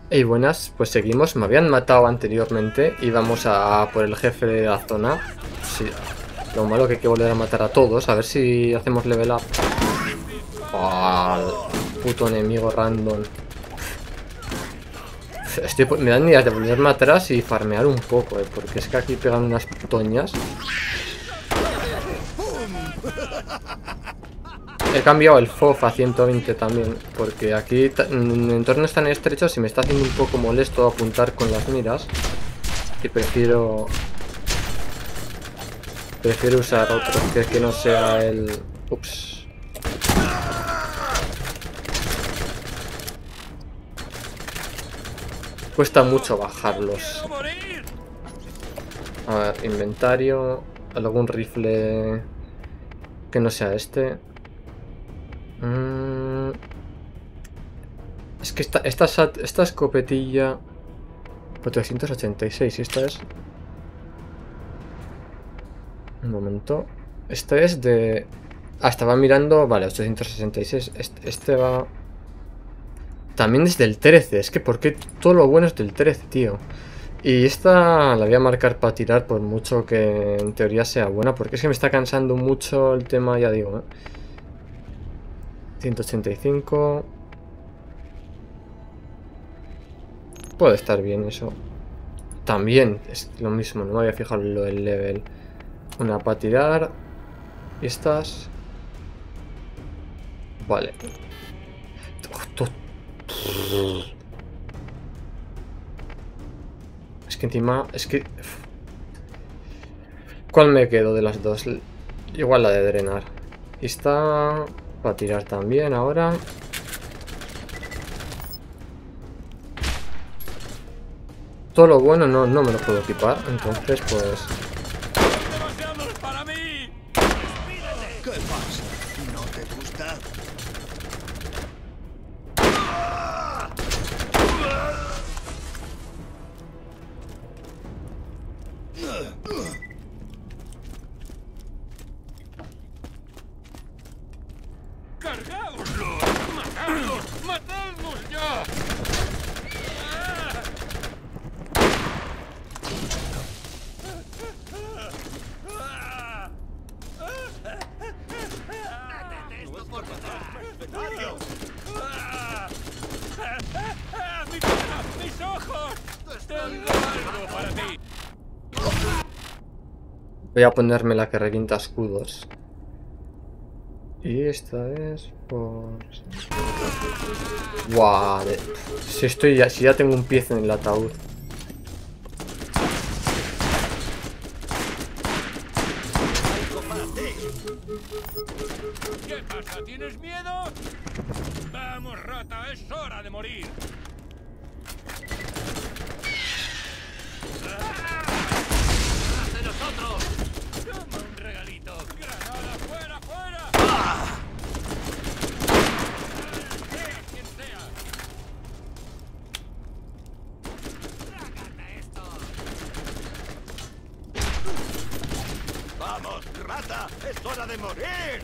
Hey, buenas, pues seguimos. Me habían matado anteriormente. Íbamos a por el jefe de la zona. Sí, lo malo que hay que volver a matar a todos. A ver si hacemos level up. Oh, puto enemigo random. Me dan ideas de volverme atrás y farmear un poco, porque es que aquí pegan unas toñas. He cambiado el FOV a 120 también, porque aquí en entornos tan estrechos y me está haciendo un poco molesto apuntar con las miras. Y prefiero usar otro que no sea el... Ups. Cuesta mucho bajarlos. A ver, inventario. Algún rifle que no sea este. Es que esta escopetilla... 486, y esta es... Un momento. Este es de... Ah, estaba mirando... Vale, 866. Este va... También es del 13. Es que ¿por qué todo lo bueno es del 13, tío? Y esta la voy a marcar para tirar por mucho que en teoría sea buena. Porque es que me está cansando mucho el tema, ya digo, 185. Puede estar bien eso. También es lo mismo, no me había fijado en lo del level. Una para tirar. Y estas... Vale. Es que encima... Es que... ¿Cuál me quedo de las dos? Igual la de drenar. Y está... Para tirar también ahora. Todo lo bueno no me lo puedo equipar. Entonces pues... ¿Qué pasa? ¿No te gusta? ¡Cargáoslos! ¡Matadlos! ¡Matadlos ya! ¡Mis ojos! ¡Tengo algo para ti! Voy a ponerme la que revienta escudos. Y esta es por... Guau, si ya tengo un pie en el ataúd. ¿Qué pasa? ¿Tienes miedo? ¡Vamos, rata! ¡Es hora de morir! ¡De nosotros! ¡Toma un regalito! ¡Granada! ¡Fuera, fuera! ¡Quien sea! ¡Trágate esto! ¡Vamos, rata! ¡Es hora de morir!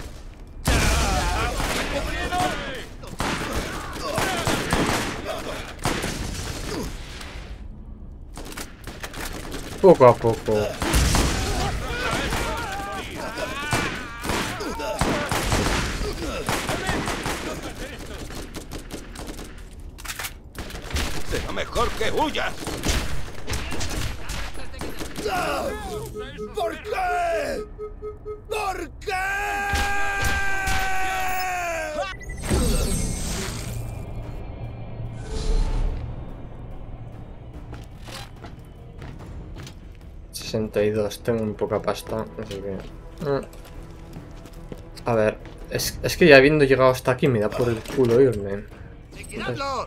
Poco a poco. ¡Será mejor que huyas! ¿Por qué? ¿Por qué? 62, tengo muy poca pasta, así que... A ver, es que ya habiendo llegado hasta aquí me da por el culo irme. ¡Liquidadlos!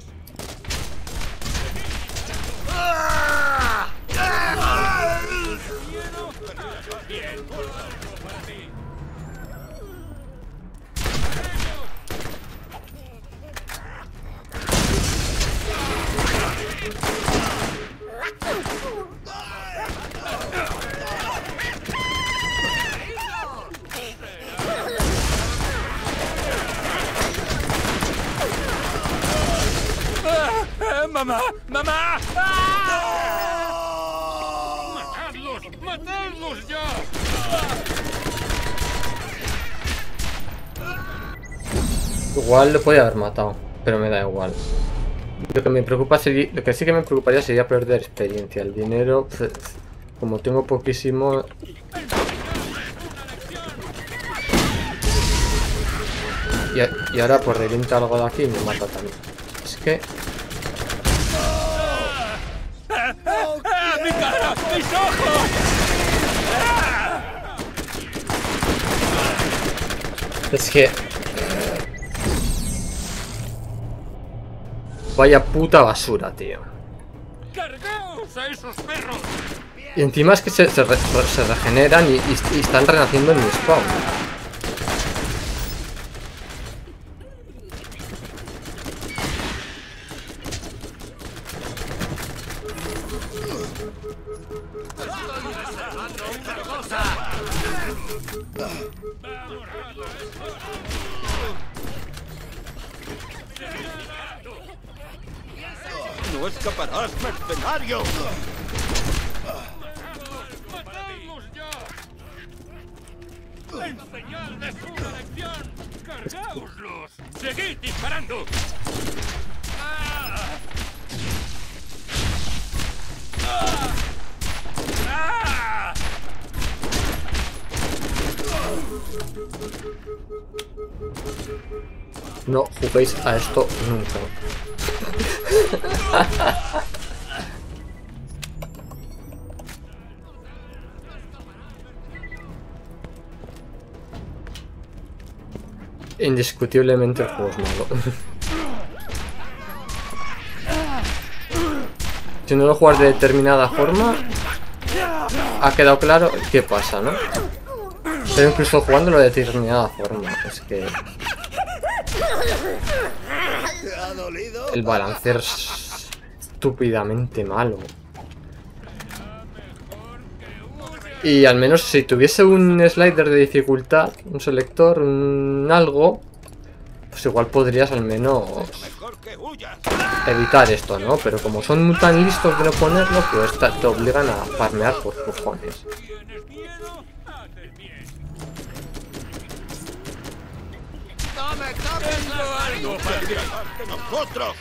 ¡Mamá! ¡Mamá! ¡Ah! ¡Matadlos! ¡Matadlos ya! Igual lo podía haber matado, pero me da igual. Lo que me preocupa sería, lo que sí que me preocuparía sería perder experiencia. El dinero, pues, como tengo poquísimo. Y ahora por revienta algo de aquí y me mata también. Es que. ¡Mi cara! ¡Mis ojos! Es que. Vaya puta basura, tío. ¡Cargaos a esos perros! Y encima es que se regeneran y están renaciendo en mi spawn. ¡No escaparás, mercenario! ¡Matadlos ya! ¡En señal de su lección! ¡Cargaoslos! ¡Seguid disparando! ¡Ah! ¡Ah! ¡Ah! No juguéis a esto nunca. Indiscutiblemente el juego es malo. Si no lo juegas de determinada forma, ha quedado claro qué pasa, ¿no? Pero incluso jugándolo de determinada forma, es que ¿Te ha dolido? el balanceo es estúpidamente malo. Y al menos si tuviese un slider de dificultad, un selector, un algo, pues igual podrías al menos ¡Mejor que huyas! evitar esto, ¿no? Pero como son tan listos de no ponerlo, pues te obligan a farmear por cojones. ¿Tienes miedo? Haces bien. ¡No me toques Tengo algo para ti. de nosotros!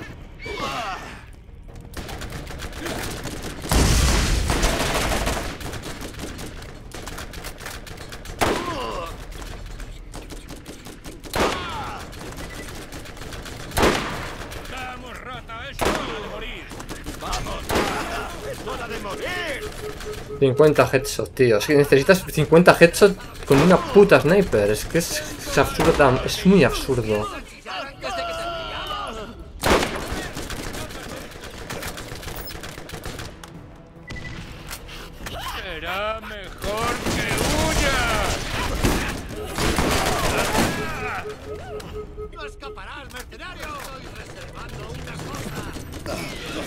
¡Vamos, rata! ¡Es hora de morir! ¡Vamos! ¡Es hora de morir! 50 headshots, tío. Es que necesitas 50 headshots con una puta sniper. Es que es absurda, es muy absurdo. Será mejor que huyas. ¡No escaparás, mercenario! Estoy reservando una cosa.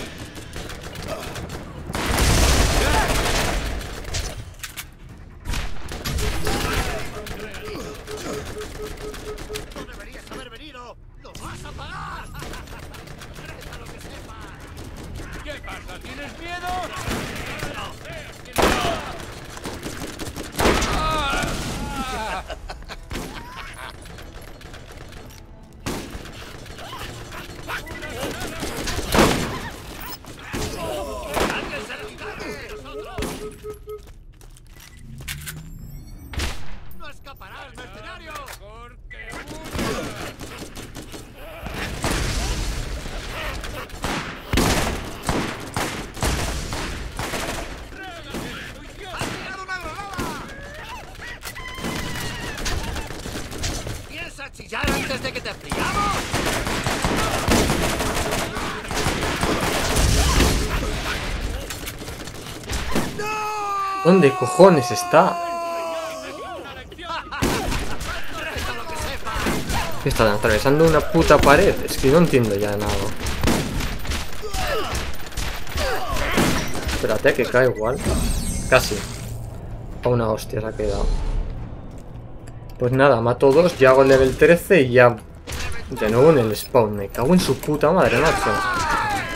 ¡No deberías haber venido! ¡Lo vas a pagar! ¡Reza lo que sepas! ¿Qué pasa? ¿Tienes miedo? ¡No escaparás, mercenario! Mejor que huyas. ¡Has tirado una granada! ¿Piensas chillar antes de que te friamos? ¿Dónde cojones está? ¿Qué están atravesando una puta pared? Es que no entiendo ya nada. Espérate que cae igual. Casi. A una hostia se ha quedado. Pues nada, mato dos, ya hago el level 13 y ya de nuevo en el spawn. Me cago en su puta madre, macho.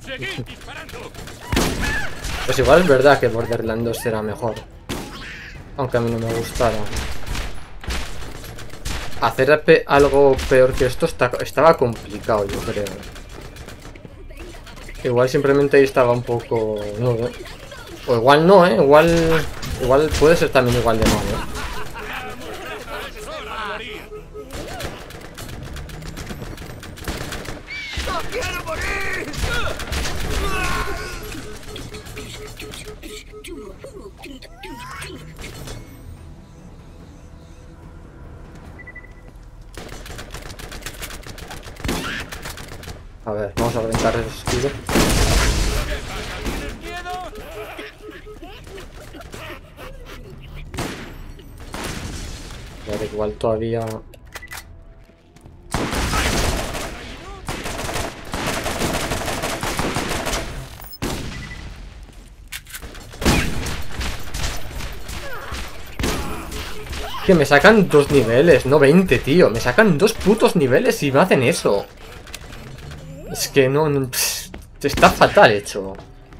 Seguid disparando. Pues igual es verdad que Borderlands 2 era mejor. Aunque a mí no me gustara. Hacer algo peor que esto estaba complicado, yo creo. Igual simplemente ahí estaba un poco... No, ¿eh? O igual no, ¿eh? Igual puede ser también igual de malo, ¿eh? Es hora de morir. ¡No quiero morir! A ver, vamos a reventar el escudo. ¿Tienes miedo? A ver, igual todavía... Que me sacan 2 niveles, no 20, tío. Me sacan 2 putos niveles y me hacen eso. Es que no... está fatal hecho.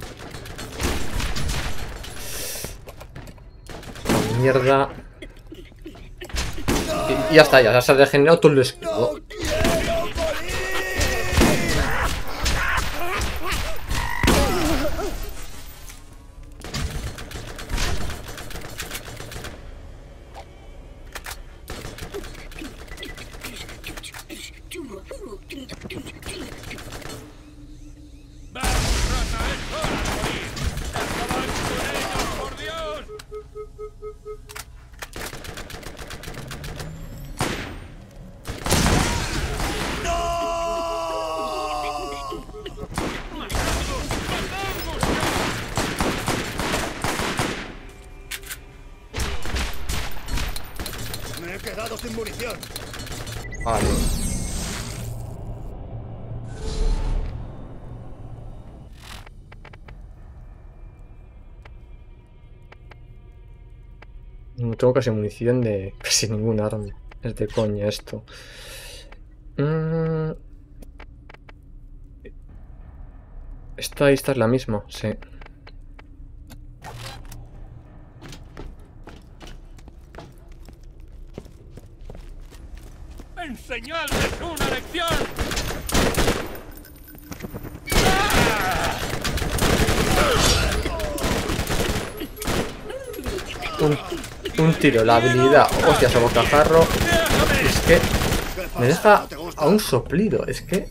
Esta mierda. Y ya está, ya se ha regenerado todo el escudo. ¡Vamos, rata! ¡Es hora de morir! ¡Acabad con ellos, por Dios! Me he quedado sin munición. Vale. No tengo casi munición de casi ningún arma. Es de coña esto. Esta es la misma, sí. ¡Enseñadles una lección! Un tiro, la habilidad. Hostias, a bocajarro. Es que me deja a un soplido. Es que...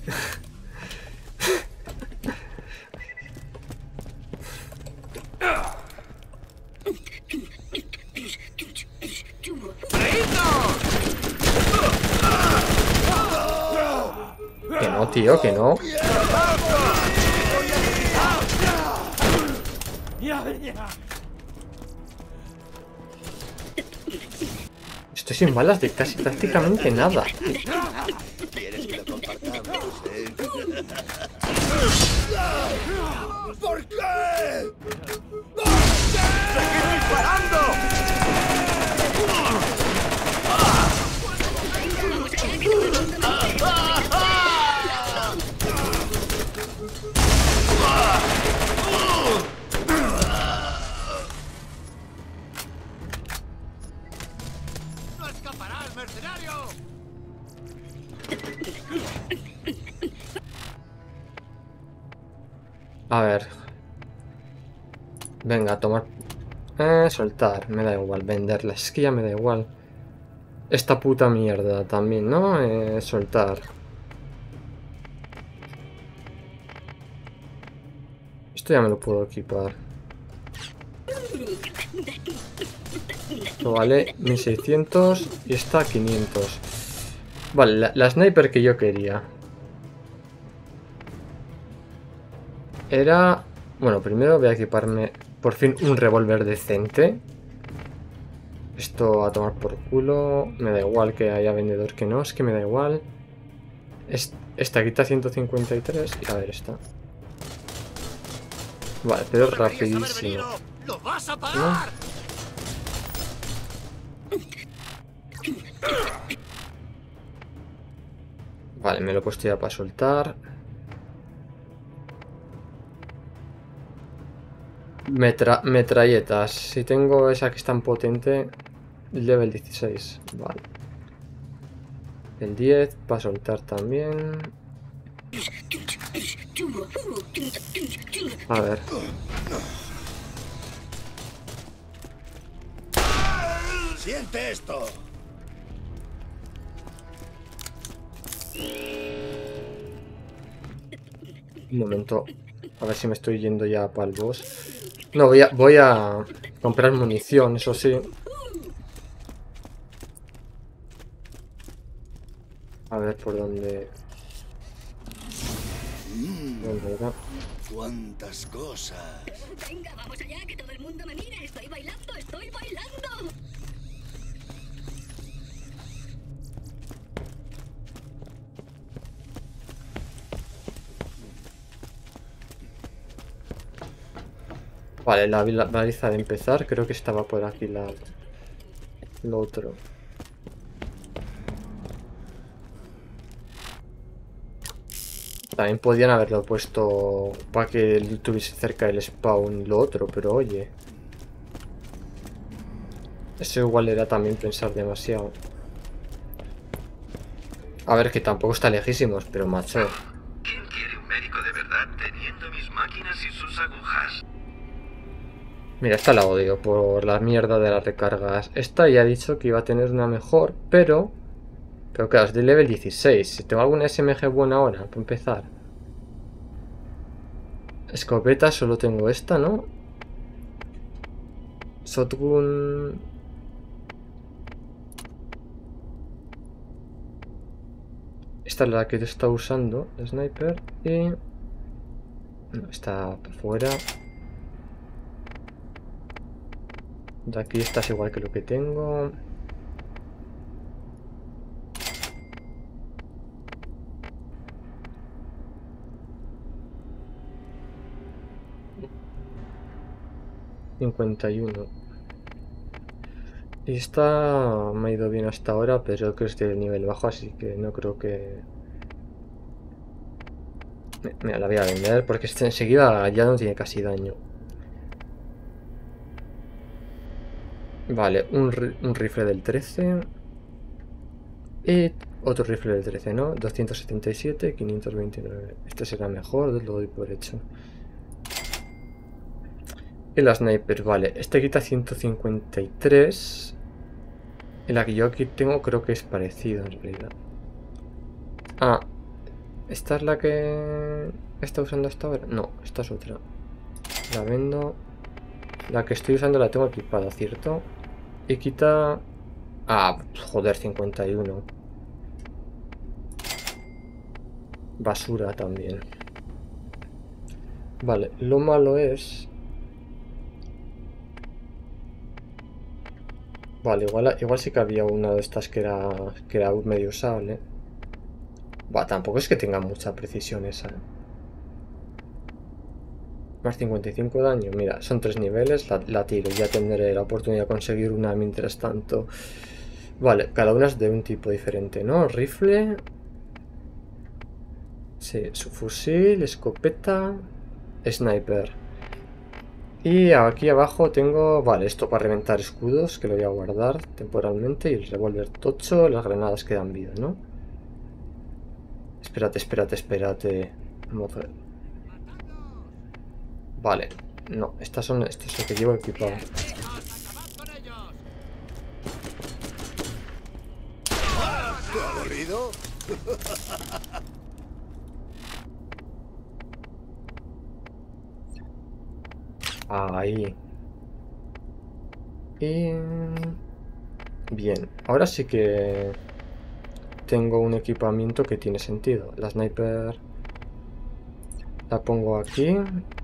Que no, tío, que no. Estoy sin balas de casi prácticamente nada. ¿Quieres que lo compartamos, ¿Por qué? ¡Seguid disparando! ¡No escaparás, mercenario! A ver. Venga, a tomar... soltar. Me da igual venderla. Es que ya me da igual. Esta puta mierda también, ¿no? Soltar. Esto ya me lo puedo equipar. Esto vale 1600 y esta 500. Vale, la sniper que yo quería. Era... Bueno, primero voy a equiparme por fin un revólver decente. Esto a tomar por culo. Me da igual que haya vendedor que no, es que me da igual. Esta quita 153 y a ver esta. Vale, pero rapidísimo. ¡Lo vas a pagar! Vale, me lo he puesto ya para soltar. Metralletas. Si tengo esa que es tan potente, level 16. Vale. El 10 va a soltar también. A ver. ¡Siente esto! Un momento. A ver si me estoy yendo ya para el boss. No, voy a comprar munición, eso sí. A ver por dónde... ¿Dónde era? ¡Cuántas cosas! Venga, vamos allá, que todo el mundo me mire. Estoy bailando, estoy bailando. Vale, la baliza de empezar. Creo que estaba por aquí lo otro. También podían haberlo puesto para que tuviese cerca el spawn lo otro, pero oye. Eso igual era también pensar demasiado. A ver, que tampoco está lejísimos, pero macho. ¿Quién quiere un médico de verdad teniendo mis máquinas y sus agujas? Mira, esta la odio por la mierda de las recargas. Esta ya he dicho que iba a tener una mejor, pero claro, es de level 16. Si tengo alguna SMG buena ahora, para empezar. Escopeta, solo tengo esta, ¿no? Shotgun... Esta es la que está usando, el sniper. Y... no, está por fuera. De aquí esta es igual que lo que tengo. ...51... Y esta me ha ido bien hasta ahora, pero creo que es de nivel bajo, así que no creo que... Mira, la voy a vender porque este enseguida ya no tiene casi daño. Vale, un rifle del 13. Y otro rifle del 13, ¿no? 277, 529. Este será mejor, lo doy por hecho. Y la sniper, vale. Este quita 153. Y la que yo aquí tengo creo que es parecido en realidad. Ah, ¿esta es la que está usando hasta ahora? No, esta es otra. La vendo. La que estoy usando la tengo equipada, ¿cierto? Y quita... ah, joder, 51. Basura también. Vale, lo malo es... vale, igual sí que había una de estas que era medio usable. Buah, tampoco es que tenga mucha precisión esa. Más 55 daño. Mira, son 3 niveles. La tiro. Ya tendré la oportunidad de conseguir una mientras tanto. Vale, cada una es de un tipo diferente, ¿no? Rifle. Sí, su fusil, escopeta, sniper. Y aquí abajo tengo... vale, esto para reventar escudos, que lo voy a guardar temporalmente. Y el revólver tocho, las granadas que dan vida, ¿no? Espérate. Vamos a ver. Vale, no, esto es lo que llevo equipado. ¿Te ha aburrido? Ahí. Y... bien, ahora sí que tengo un equipamiento que tiene sentido. La sniper la pongo aquí.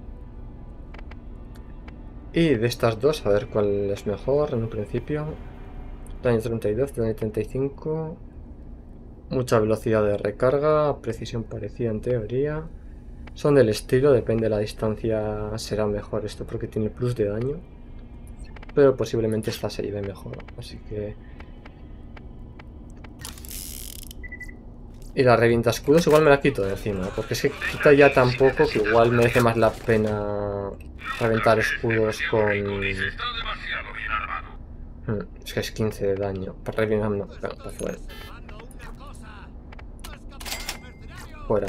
Y de estas dos, a ver cuál es mejor en un principio. Daño 32, daño 35. Mucha velocidad de recarga, precisión parecida en teoría. Son del estilo, depende de la distancia será mejor esto porque tiene plus de daño. Pero posiblemente esta se lleve mejor, así que... Y la revienta escudos igual me la quito de encima, porque es que quita ya tan poco que igual merece más la pena reventar escudos con... Está demasiado bien armado. Es que es 15 de daño. Para reventar no, para fuera. Mando una cosa. ¡No escaparás, mercenario! Fuera.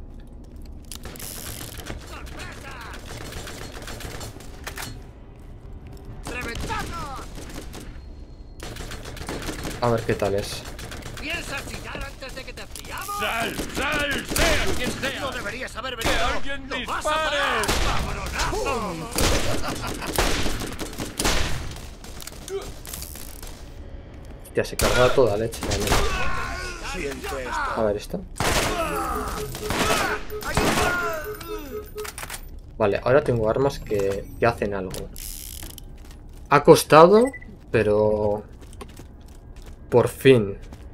¡Sorpresa! ¡Reventadlos! A ver qué tal es. ¿Piensas tirar antes de que te friamos? ¡Sal! ¡Sal! ¡Sea quien sea! No deberías haber ¡Que venido. alguien ¡Lo vas a dispare! pagar! ¡Cabronazo! Ya se carga toda leche. Siento esto. A ver esto. Vale, ahora tengo armas que hacen algo. Ha costado, pero... Por fin.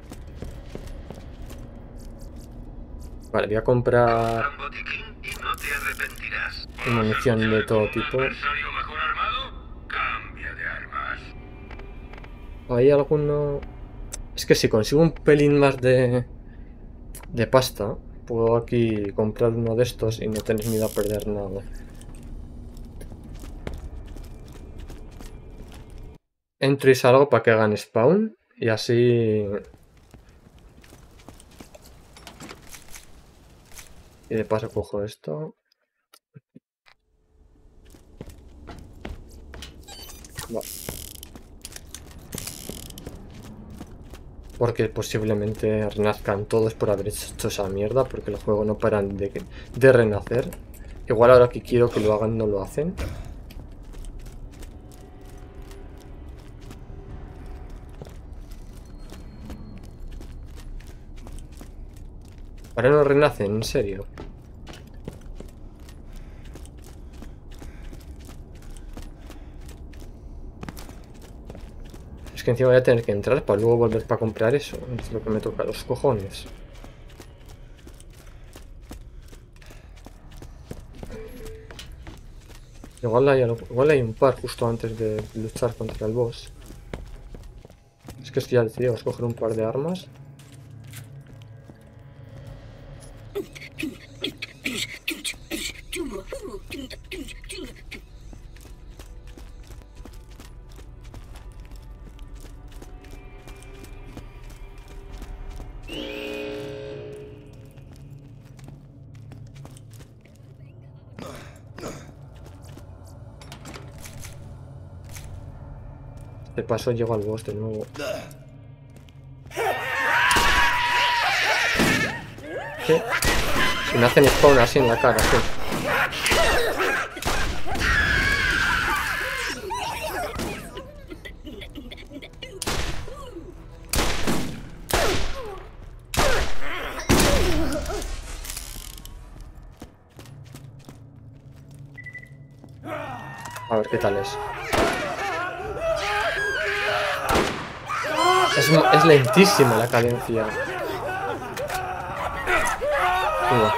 Vale, voy a comprar Un botiquín y no te arrepentirás. munición de todo tipo. ¿Adversario mejor armado? Cambia de armas. ¿Hay alguno...? Es que si consigo un pelín más de pasta, puedo aquí comprar uno de estos y no tener miedo a perder nada. Entro y salgo para que hagan spawn y así... Y de paso cojo esto. Va. Porque posiblemente renazcan todos por haber hecho esa mierda, porque el juego no paran de renacer. Igual ahora que quiero que lo hagan no lo hacen. Ahora no renacen, en serio. Es que encima voy a tener que entrar para luego volver para comprar eso. Es lo que me toca los cojones. Igual hay un par justo antes de luchar contra el boss. Es que estoy ya decidido a escoger un par de armas. De paso llego al boss de nuevo. ¿Qué? Si me hacen spawn así en la cara, ¿qué? A ver qué tal es. Es lentísima la cadencia. Mira.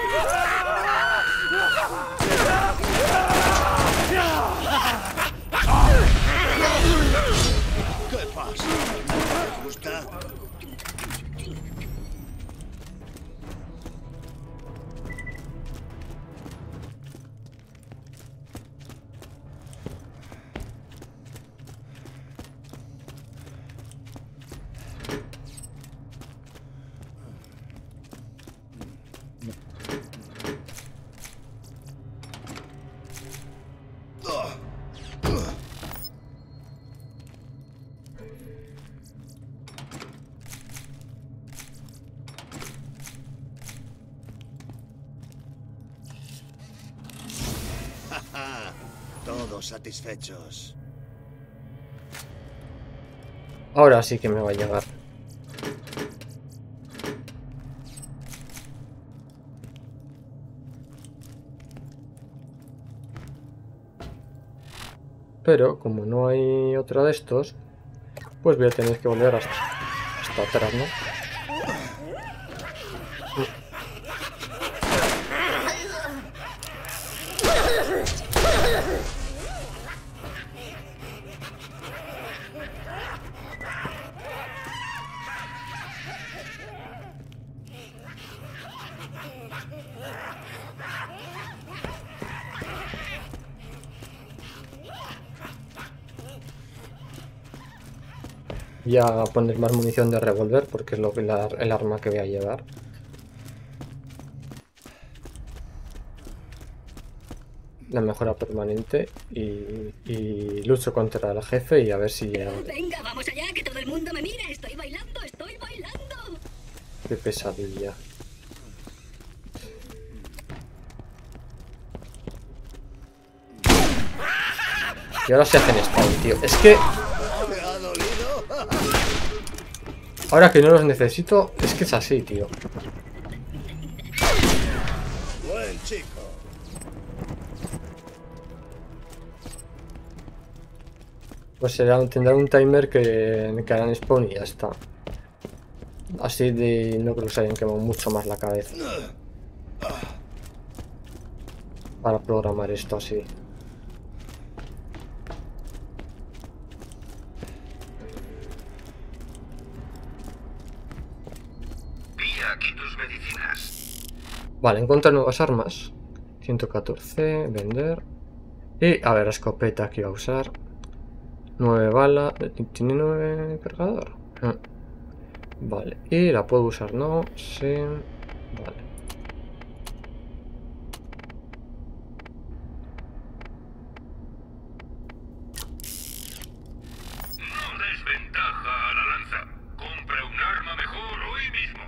¿Qué pasa? ¿Te gusta? Todos satisfechos. Ahora sí que me va a llegar. Pero como no hay otro de estos, pues voy a tener que volver hasta atrás, ¿no? Voy a poner más munición de revólver porque es el arma que voy a llevar. La mejora permanente y lucho contra el jefe y a ver si llega. Venga, vamos allá, que todo el mundo me mira. Estoy bailando, estoy bailando. Qué pesadilla. Y ahora se hacen spawn, tío. Es que ¿Me ha dolido? ahora que no los necesito, es que es así, tío. Buen chico. Pues tendrá un timer que harán spawn y ya está. Así de no creo que se hayan quemado mucho más la cabeza. Para programar esto así. Pilla aquí tus medicinas. Vale, encontrar nuevas armas. 114, vender. Y a ver, la escopeta que iba a usar. 9 balas. ¿Tiene 9 cargador? Vale, y la puedo usar, ¿no? Sí. Vale. No des ventaja a la lanza. Compra un arma mejor hoy mismo.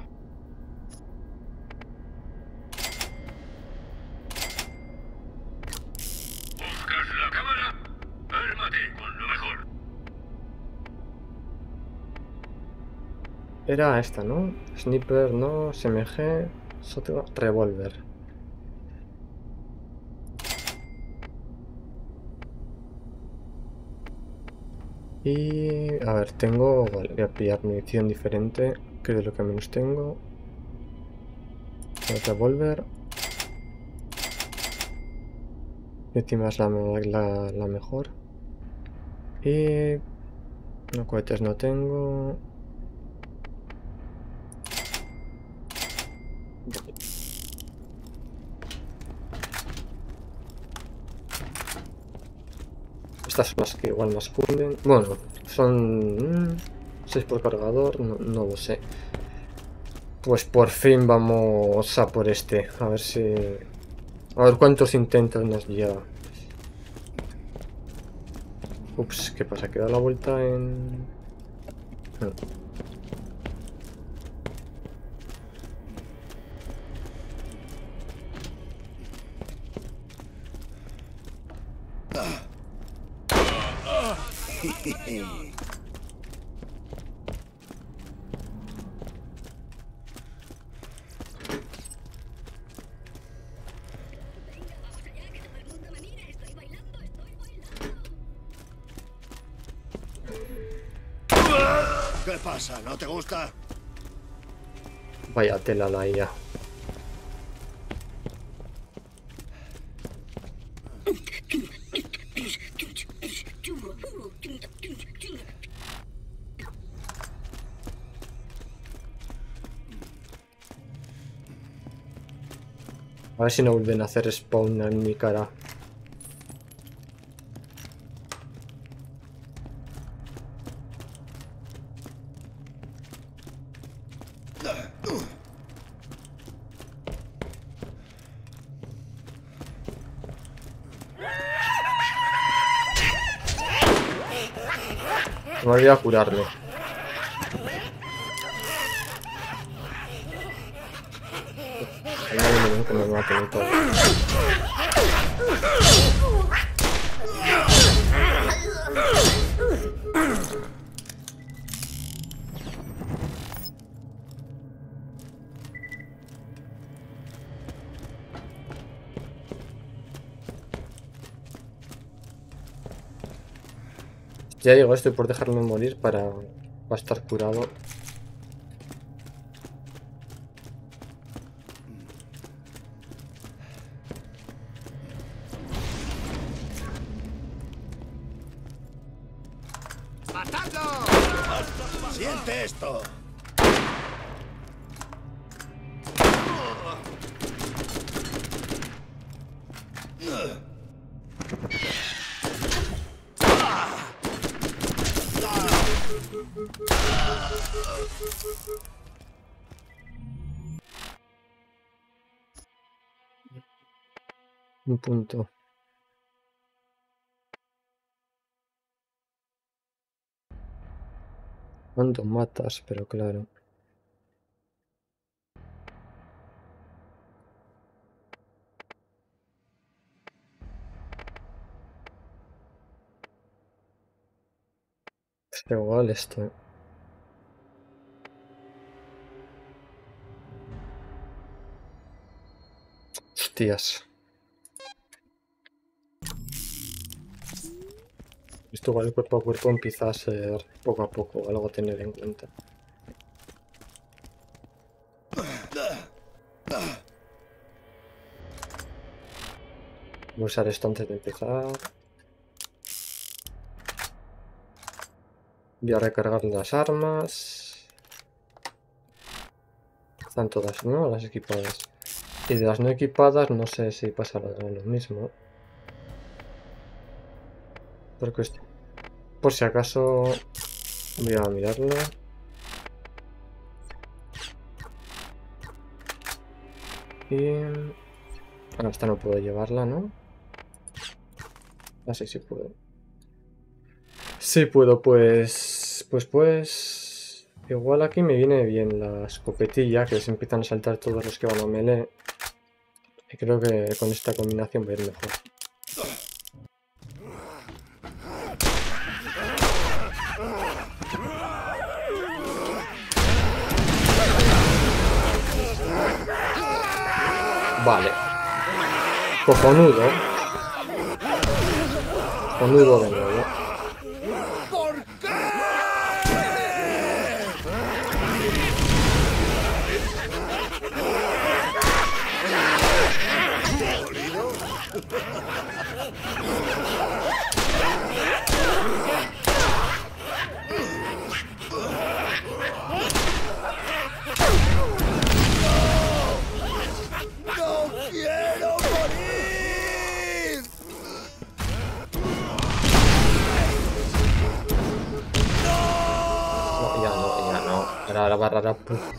¿Buscas la cámara? Ármate con lo mejor. Era esta, ¿no? Sniper, no. SMG. Revólver. Y... a ver, tengo... Vale, voy a pillar munición diferente, que es de lo que menos tengo. El revólver. Encima es la mejor. Y... no, cohetes no tengo. Vale. Estas son las que igual más cunden. Bueno, son 6 por cargador, no lo sé. Pues por fin vamos a por este. A ver si... a ver cuántos intentos nos lleva. Ups, ¿qué pasa? ¿Queda la vuelta en...? No. Vamos allá, que todo el mundo me mira. Estoy bailando, estoy bailando. ¿Qué pasa? ¿No te gusta? Vaya tela la IA. A ver si no vuelven a hacer spawn en mi cara. Me olvidé curarme. Hay un que me mate y todo. Ya digo, estoy por dejarme morir para estar curado. ¡Matadlo! ¡Siente esto! Un punto. ¿Cuánto matas? Pero claro. Es igual esto. Hostias. Esto igual cuerpo a cuerpo empieza a ser poco a poco algo a tener en cuenta. Voy a usar esto antes de empezar. Voy a recargar las armas. Están todas, ¿no? Las equipadas. Y de las no equipadas no sé si pasará lo mismo. Porque por si acaso voy a mirarlo. Y... Bueno, esta no puedo llevarla, ¿no? Ah, sí, sí puedo. Sí puedo, pues... Igual aquí me viene bien la escopetilla, que se empiezan a saltar todos los que van a melee. Y creo que con esta combinación va a ir mejor. Vale. Cojonudo. Cojonudo de nuevo. Era la barra.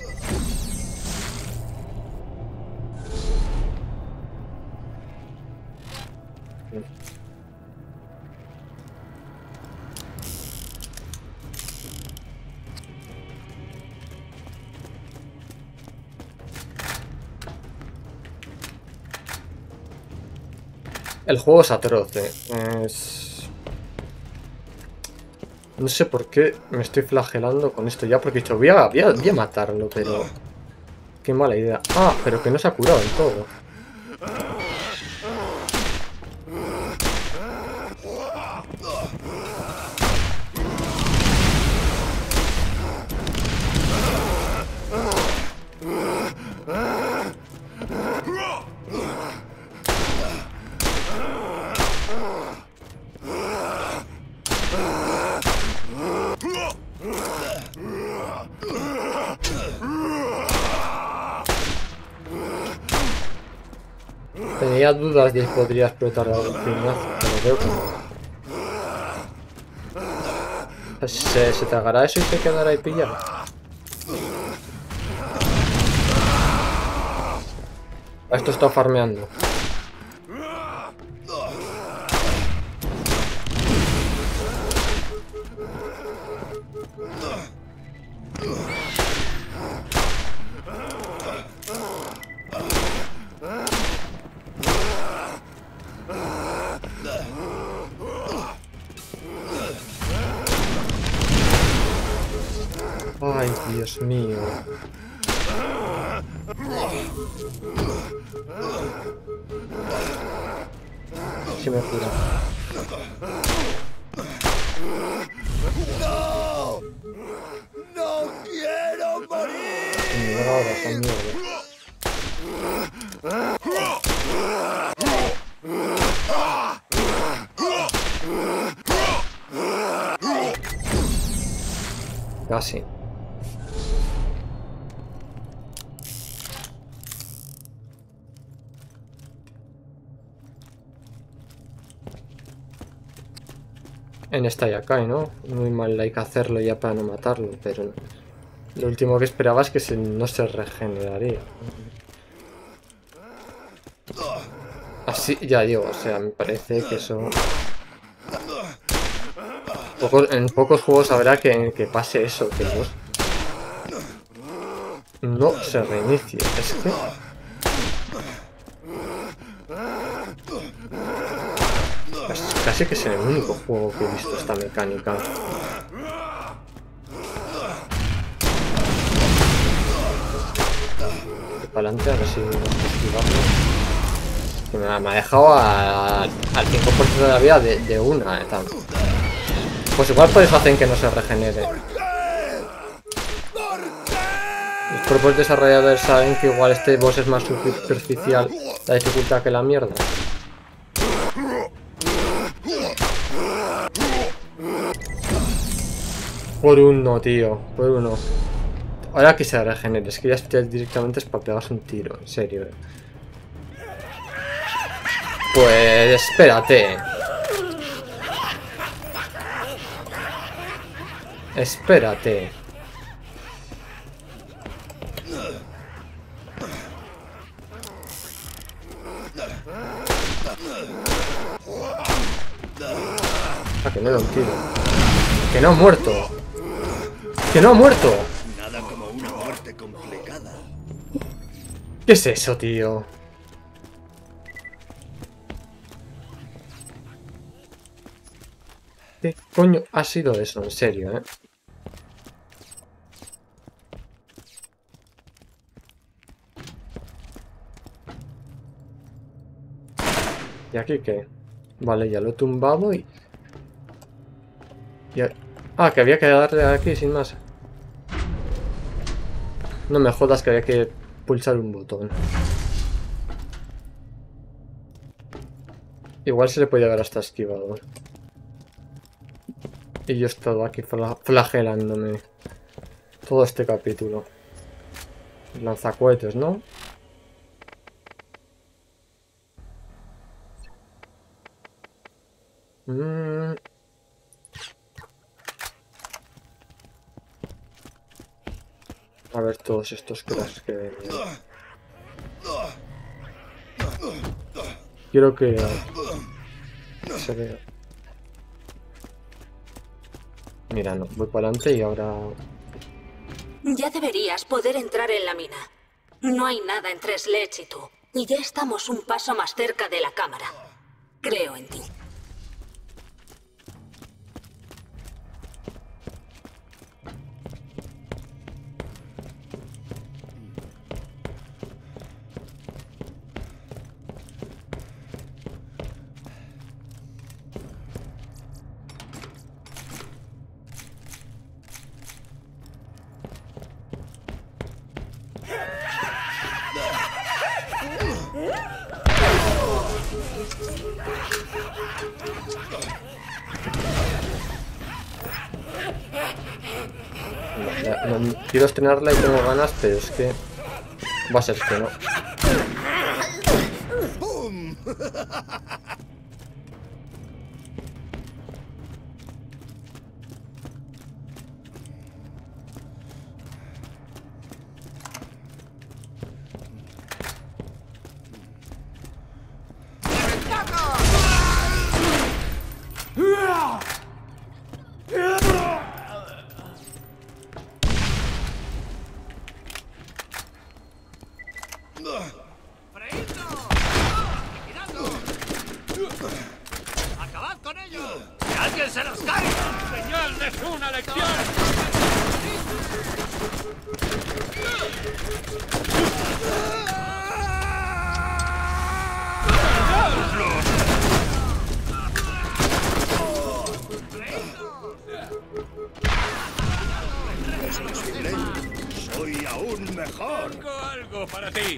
El juego es atroz, No sé por qué me estoy flagelando con esto ya, porque he dicho, voy a matarlo, pero... Qué mala idea. Ah, pero que no se ha curado del todo. Tenía dudas de si podría explotar algún piñazo, pero veo que no. ¿Se tragará eso y se quedará ahí pillado? Esto está farmeando. Ay, Dios mío. Se me cura. ¡No! ¡No quiero morir! Mira ahora esa mierda. Casi. En esta ya cae, ¿no? Muy mal hay que hacerlo ya para no matarlo, pero lo último que esperaba es que no se regeneraría. Así, ya digo, o sea, me parece que eso... en pocos juegos habrá que pase eso, que no se reinicie. Es que... Casi que es el único juego que he visto esta mecánica. Para adelante, a ver si nos esquivamos. Me ha dejado al 5% de la vida de una, tal. Pues igual por eso hacen que no se regenere. Los propios desarrolladores saben que igual este boss es más superficial la dificultad que la mierda. Por uno, tío, por uno. Ahora que se regenere, es que ya directamente es para pegarse un tiro, en serio. Pues espérate. Espérate. Ah, que no era un tiro. Que no ha muerto. Que no ha muerto. Nada como una muerte complicada. ¿Qué es eso, tío? ¿Qué coño ha sido eso? En serio, ¿eh? ¿Y aquí qué? Vale, ya lo he tumbado y... Ah, que había que darle aquí sin más. No me jodas que había que pulsar un botón. Igual se le podía haber hasta esquivado. Y yo he estado aquí flagelándome todo este capítulo. Lanzacohetes, ¿no? A ver todos estos cracks que venían. Quiero que se vea. Mira, no, voy para adelante y ahora... Ya deberías poder entrar en la mina. No hay nada entre Sledge y tú. Y ya estamos un paso más cerca de la cámara. Creo en ti. No, quiero estrenarla y tengo ganas, pero es que va a ser que no. ¡Acabad con ellos! ¡Que alguien se los caiga! ¡Enseñadles una lección! ¡Soy aún mejor! Tengo algo para ti.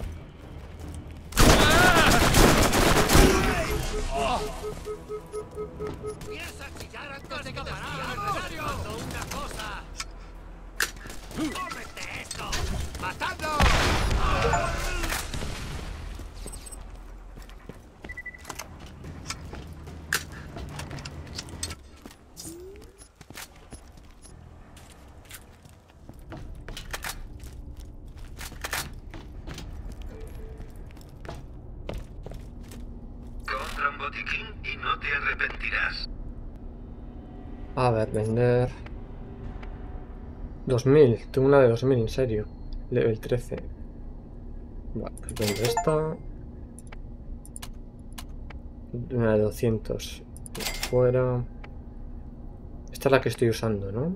¡Piensa chillar antes de que te ¡Recuerdo una cosa! ¡Cómete esto! ¡Matadlo! King y no te arrepentirás. A ver, vender... 2000, tengo una de 2000, en serio. Level 13. Vale, pues vendo esta. Una de 200. Fuera. Esta es la que estoy usando, ¿no?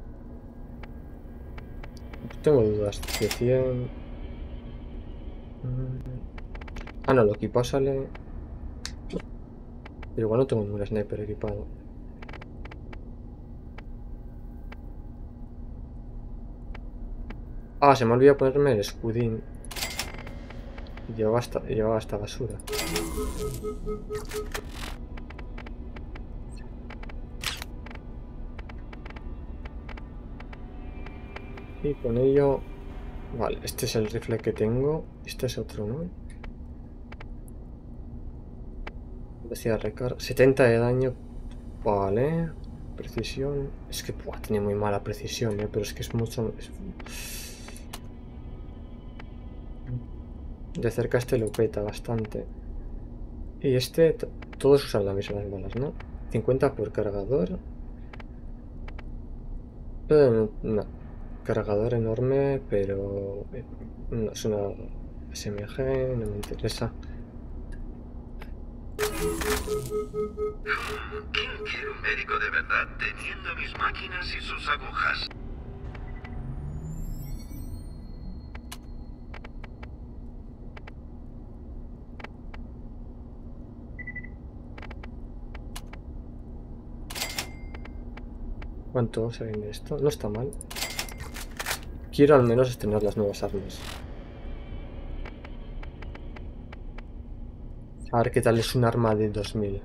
Tengo dudas. De 100. Ah, no, lo equipado sale. Pero igual no tengo ningún sniper equipado. Ah, se me olvidó ponerme el escudín. Llevaba esta basura. Y con ello... Vale, este es el rifle que tengo. Este es otro, ¿no? Velocidad de recarga. 70 de daño. Vale. Precisión. Es que tiene muy mala precisión, pero es que es mucho... De cerca este lo peta bastante. Y este... Todos usan las mismas balas, ¿no? 50 por cargador. No. Cargador enorme, pero... No, es una SMG, no me interesa. ¿Quién quiere un médico de verdad teniendo mis máquinas y sus agujas? ¿Cuánto se vende esto? No está mal. Quiero al menos estrenar las nuevas armas. A ver qué tal es un arma de 2000.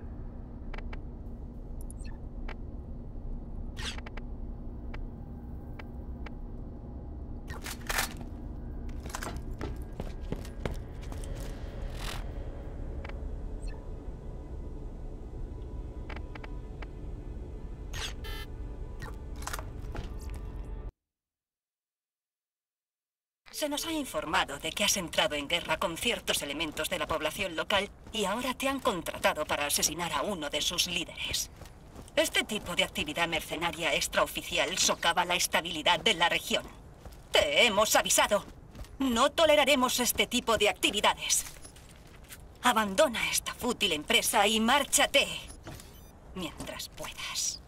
Se nos ha informado de que has entrado en guerra con ciertos elementos de la población local y ahora te han contratado para asesinar a uno de sus líderes. Este tipo de actividad mercenaria extraoficial socava la estabilidad de la región. Te hemos avisado. No toleraremos este tipo de actividades. Abandona esta fútil empresa y márchate mientras puedas.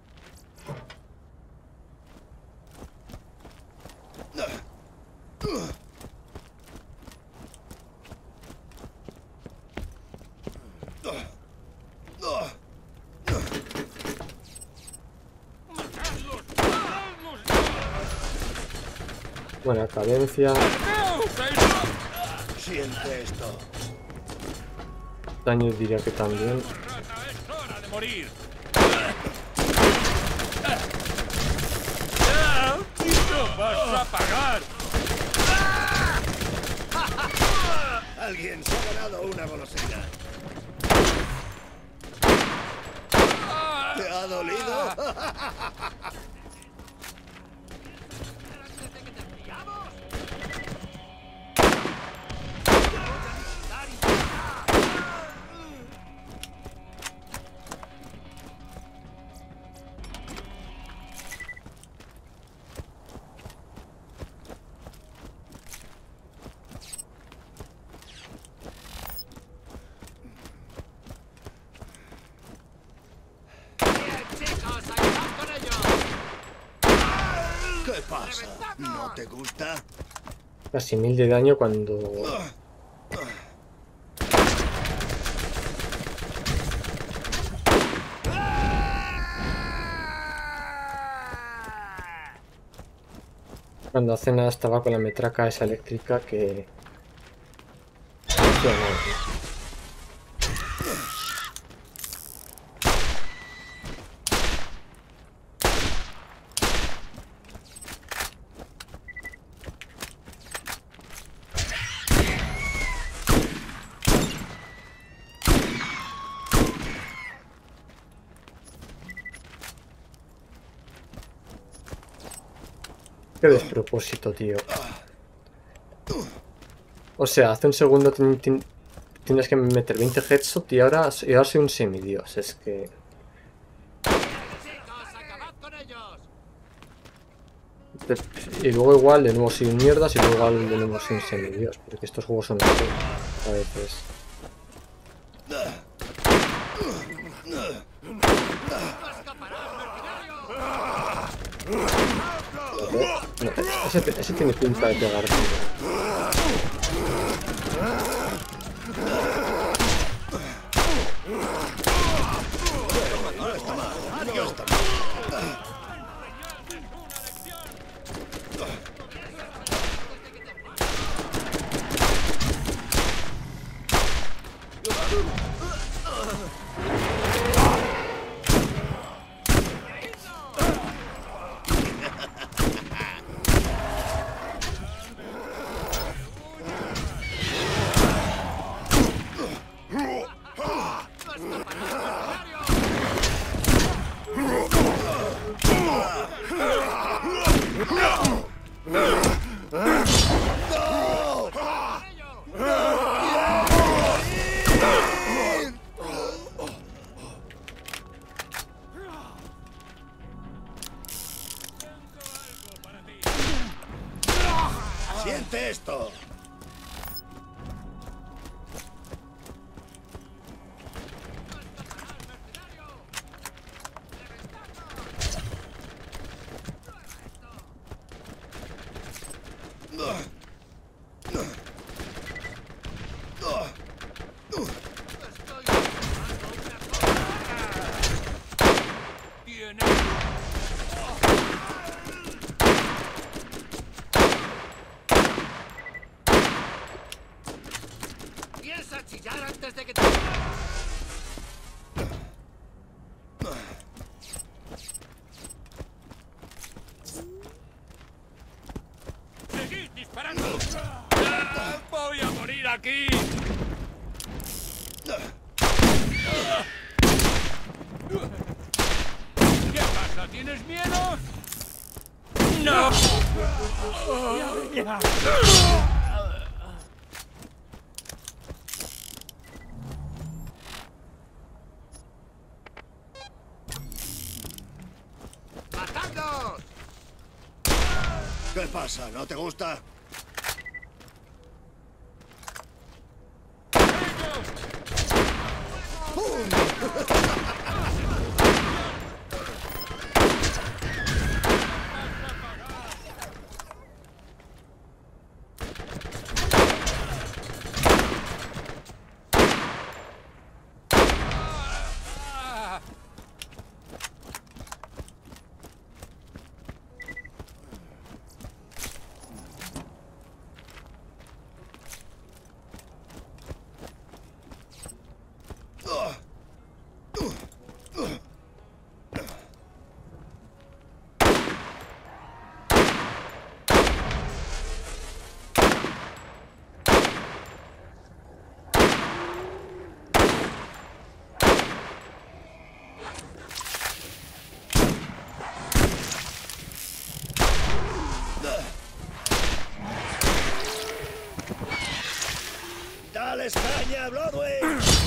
Buena cadencia. Siente esto. Daño diría que también. ¡Rata, es hora de morir! ¡No vas a pagar! Alguien se ha ganado una golosina. ¿Te ha dolido? ¿Qué pasa? ¿No te gusta? Casi 1000 de daño cuando... Cuando hace nada estaba con la metraca esa eléctrica que... Qué despropósito, tío. O sea, hace un segundo tienes que meter 20 headshot y ahora soy un semidios. Es que... Chicos, acabad con ellos. Y luego igual de nuevo soy un mierdas y luego igual de nuevo soy un semidios. Porque estos juegos son así a veces. No, ese tiene pinta de pegar. Siente esto. Piensa chillar antes de que te... ¡Seguid disparando! ¡Voy a morir aquí! ¿Qué pasa? ¿Tienes miedo? ¡No! ¡Matadlos! ¿Qué pasa? ¿No te gusta? ¡Dales caña, Bloodwing!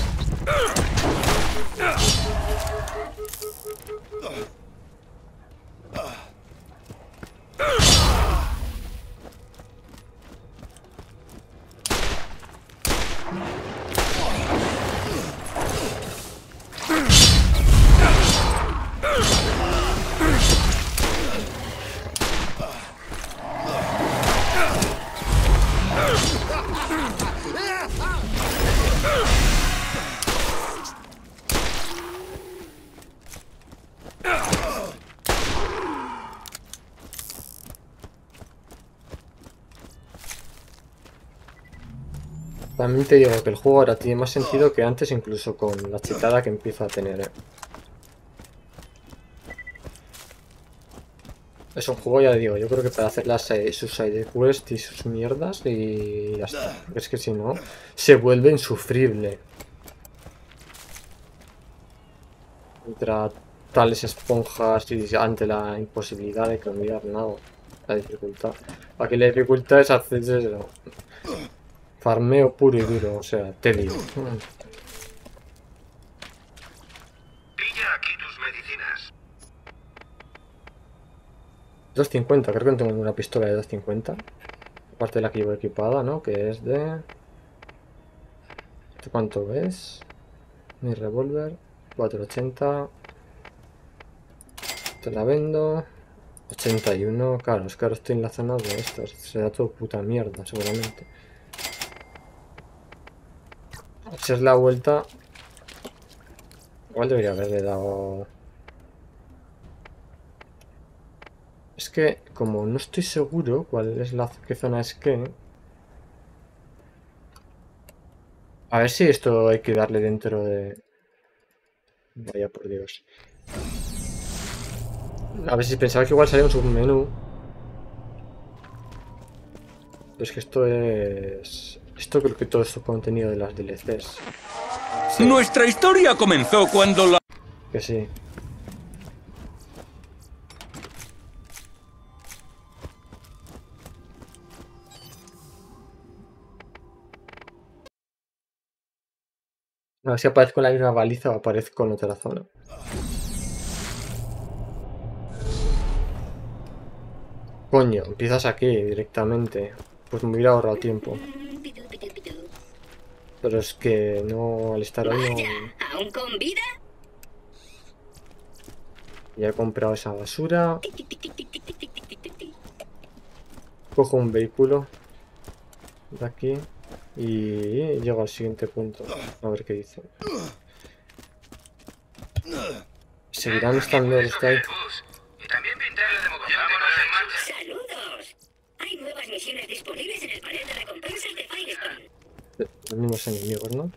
También te digo que el juego ahora tiene más sentido que antes, incluso con la chetada que empieza a tener, ¿eh? Es un juego, ya digo, yo creo que para hacer sus side quests y sus mierdas y ya está. Es que si no, se vuelve insufrible. Contra tales esponjas y ante la imposibilidad de cambiar nada. La dificultad. Aquí la dificultad es hacer eso. Farmeo puro y duro, o sea, tedio. Pilla aquí tus medicinas. 250, creo que no tengo ninguna pistola de 250. Aparte de la que llevo equipada, ¿no? Que es de... ¿Esto cuánto es? Mi revólver. 480. Te la vendo. 81. Claro, es que ahora estoy en la zona de estos. Será todo puta mierda, seguramente. Si es la vuelta... Igual debería haberle dado... Es que, como no estoy seguro cuál es la... qué zona es qué... A ver si esto hay que darle dentro de... Vaya por Dios. A ver si pensaba que igual salía un submenú. Pero es que esto es... Esto creo que todo es contenido de las DLCs. Sí. Nuestra historia comenzó cuando la... Que sí. A ver si aparezco en la misma baliza o aparezco en otra zona. Coño, empiezas aquí directamente. Pues me hubiera ahorrado tiempo. Pero es que no, al estar ahí Vaya, no... ¿aún con vida? Ya he comprado esa basura. Cojo un vehículo de aquí y llego al siguiente punto. A ver qué dice. Seguirán estando los que hay. Y también pintar la democracia en marcha. ¡Saludos! Hay nuevas misiones disponibles en el panel de recompensas de Firestone. Los mismos enemigos, ¿no?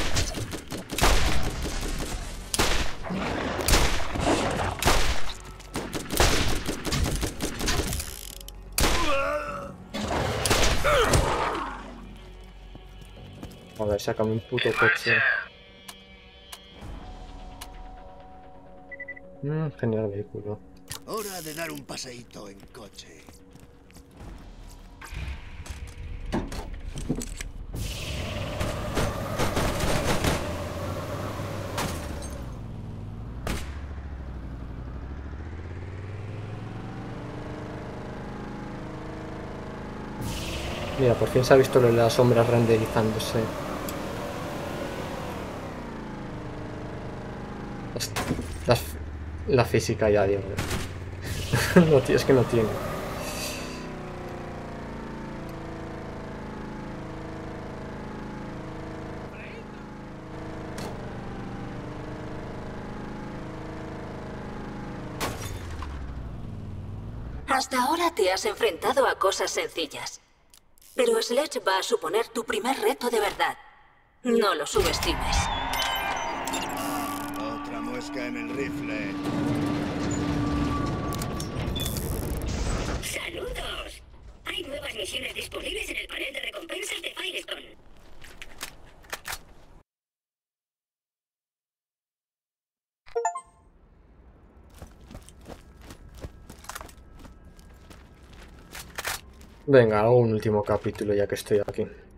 A ver, sácame un puto coche. Genial vehículo. Hora de dar un paseíto en coche. Mira, por fin se ha visto lo de las sombras renderizándose. La física ya, digo. No, tío, es que no tiene. Hasta ahora te has enfrentado a cosas sencillas. Pero Sledge va a suponer tu primer reto de verdad. No lo subestimes. Otra muesca en el rifle. ¡Saludos! Hay nuevas misiones disponibles en el panel de recompensas de Firestone. Venga, hago un último capítulo ya que estoy aquí.